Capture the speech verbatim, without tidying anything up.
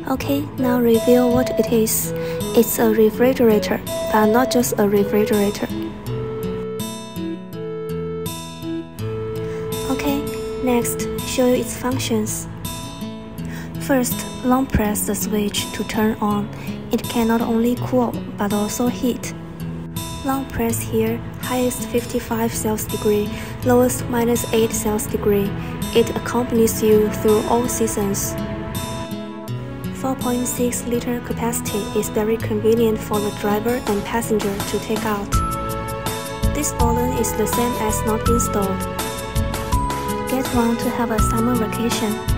Okay, now review what it is. It's a refrigerator, but not just a refrigerator. Okay, next, show you its functions. First, long press the switch to turn on. It can not only cool, but also heat. Long press here, highest fifty-five Celsius degree, lowest minus eight Celsius degree. It accompanies you through all seasons. four point six liter capacity is very convenient for the driver and passenger to take out. This balloon is the same as not installed. Get one to have a summer vacation.